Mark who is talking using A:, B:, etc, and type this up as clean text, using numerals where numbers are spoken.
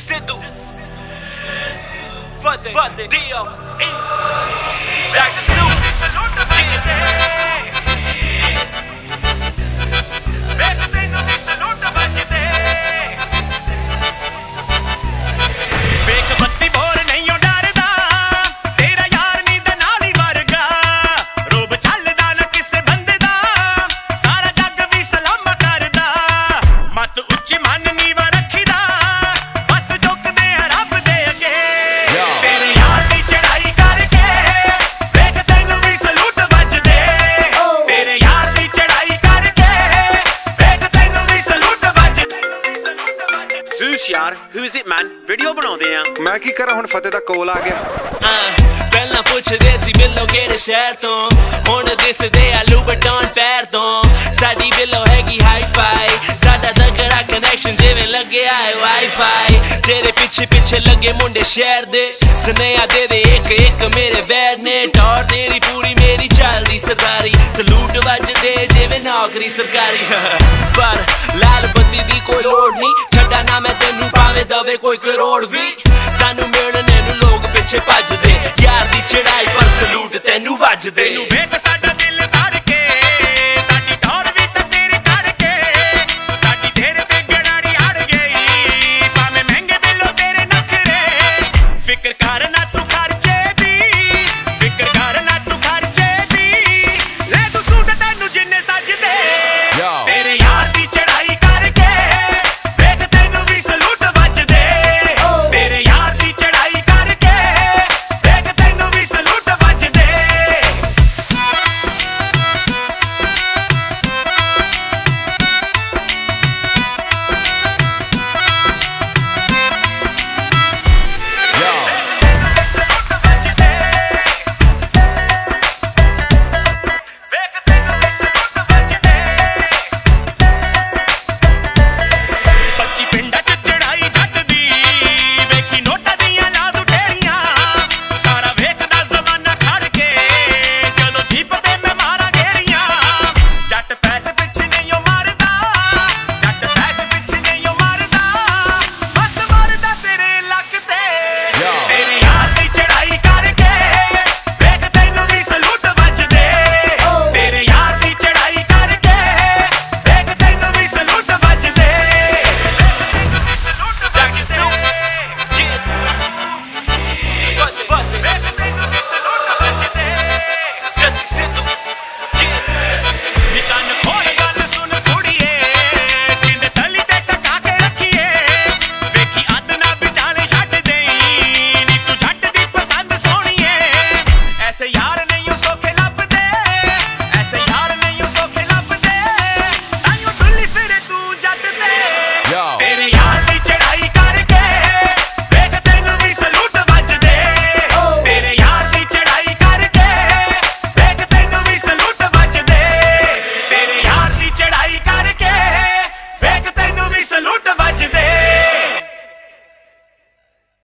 A: Sidhu Fateh Dio Back to Zeus Vet tenu vi salute vajde Vek batti bor nahi darda Tera yaar ni da naal hi varga Rob chalda na kisse bande da Sara jag vi salam karda Mat uchchi man नीवा रखीदा बस झुकदे रब दे अगे तेरे यार दी चढ़ाई करके वेख तैनू भी सलूट वजदे तेरे यार दी चढ़ाई करके वेख तैनू भी सलूट वजदे Zeus यार who is it man video बनाउंदे आ
B: मैं की करा हुण फतेह दा कॉल आ गया
A: पहला पुछदे सी बिल्लो केड़े शहर तो हुण दिसदे आ लूबटॉन पैर तो साडी बिल्लो हैगी हाई फाई साडा तगड़ा कनेक्शन जिवें लगे आए वाईफाई तेरे पीछे पीछे लगे मुंडे शहर दे स्नेहा दे दे एक एक मेरे वैर ने टॉर तेरी पूरी मेरी चलदी सरदारी सलूट वजदे जिवें नौकरी सरकारी पर लाल बत्ती दी कोई लोड़ नहीं छड्डा ना मैं तेनू भावें दवे कोई करोड़ भी सानू मिलने नू लोग पिछे भजदे यार दी चढ़ाई पर सलूट तेनू वजदे